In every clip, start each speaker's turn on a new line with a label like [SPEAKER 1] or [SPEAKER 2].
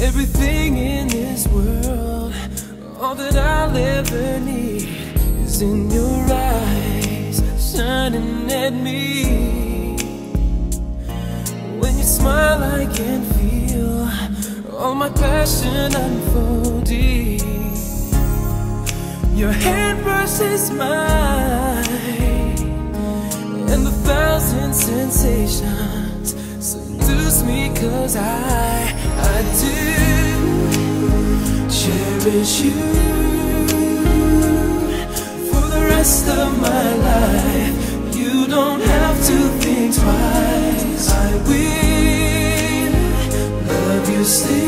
[SPEAKER 1] Everything in this world, all that I'll ever need is in your eyes, shining at me. When you smile I can feel all my passion unfolding. Your hand versus mine, and the thousand sensations seduce me, 'cause I do cherish you for the rest of my life. You don't have to think twice. I will love you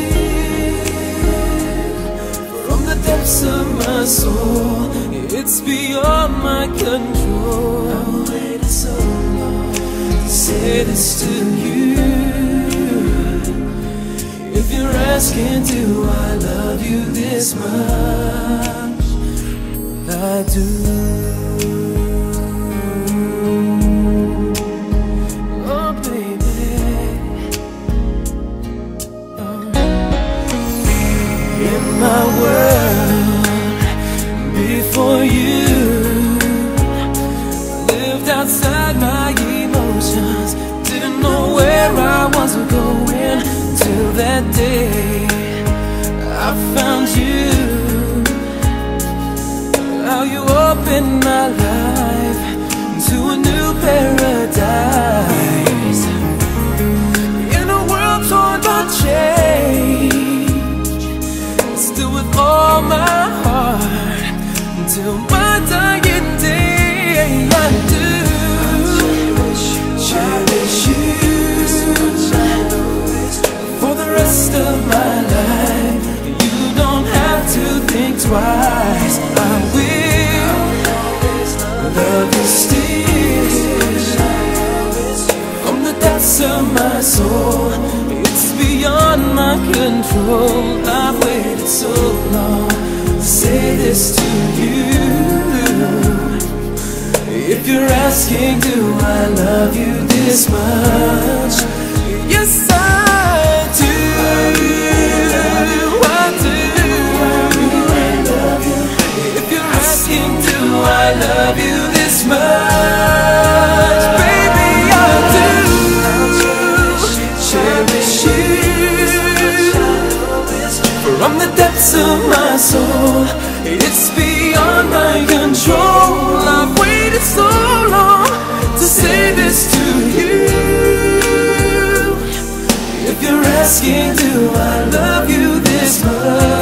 [SPEAKER 1] still from the depths of my soul. It's beyond my control. I've waited so long to say this to you. If you're asking, do I love you this much? Well, I do. Oh, baby. In my world, before you, lived outside my emotions. Didn't know where I was going till that day I found you. How you opened my life to a new paradise. In a world torn by change, still with all my heart, until my dying day, I do cherish you for the rest of my life. You don't have to think twice. I will love you still from the depths of my soul. It's beyond my control. I've waited so long to say this to you. If you're asking, do I love you this much? Yes, I do. I do. If you're asking, do I love you this much? Baby, I do. Cherish you from the depths of my soul. It's beyond my control. I've waited so long to say this to you. If you're asking, do I love you this much?